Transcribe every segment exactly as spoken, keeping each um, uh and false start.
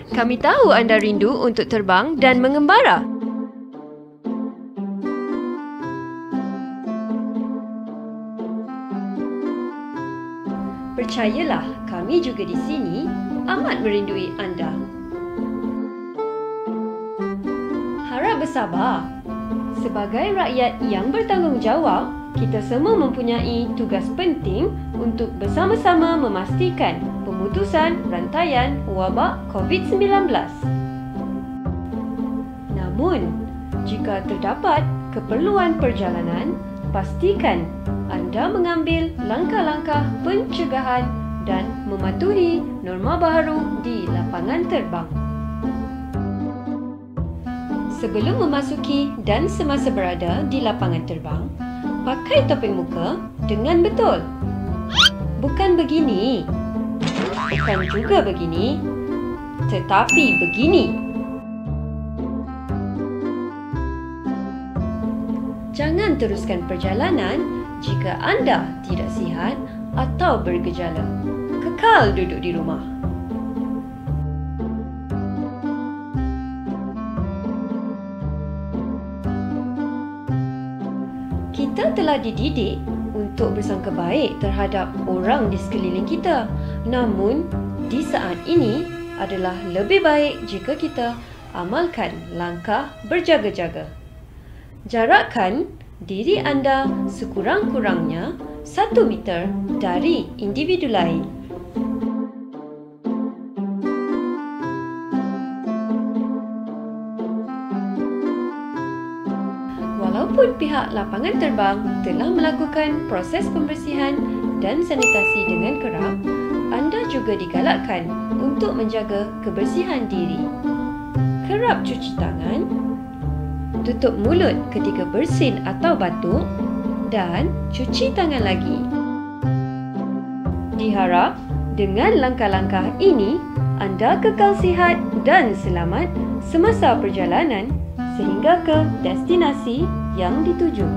Kami tahu anda rindu untuk terbang dan mengembara. Percayalah, kami juga di sini amat merindui anda. Harap bersabar. Sebagai rakyat yang bertanggungjawab, kita semua mempunyai tugas penting untuk bersama-sama memastikan pemutusan rantaian wabak covid sembilan belas. Namun, jika terdapat keperluan perjalanan, pastikan anda mengambil langkah-langkah pencegahan dan mematuhi norma baharu di lapangan terbang. Sebelum memasuki dan semasa berada di lapangan terbang, pakai topeng muka dengan betul. Bukan begini. Bukan juga begini. Tetapi begini. Jangan teruskan perjalanan jika anda tidak sihat atau bergejala. Kekal duduk di rumah. Kita telah dididik untuk bersangka baik terhadap orang di sekeliling kita. Namun, di saat ini adalah lebih baik jika kita amalkan langkah berjaga-jaga. Jarakkan diri anda sekurang-kurangnya satu meter dari individu lain. Walaupun pihak lapangan terbang telah melakukan proses pembersihan dan sanitasi dengan kerap, anda juga digalakkan untuk menjaga kebersihan diri. Kerap cuci tangan, tutup mulut ketika bersin atau batuk dan cuci tangan lagi. Diharap dengan langkah-langkah ini, anda kekal sihat dan selamat semasa perjalanan sehingga ke destinasi yang dituju.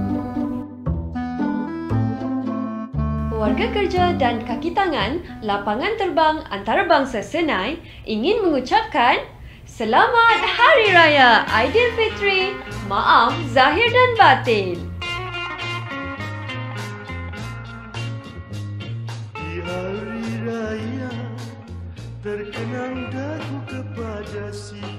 Warga kerja dan kaki tangan lapangan terbang antarabangsa Senai ingin mengucapkan Selamat Hari Raya Aidilfitri, maaf zahir dan batin. Di hari raya terkenang daku kepada si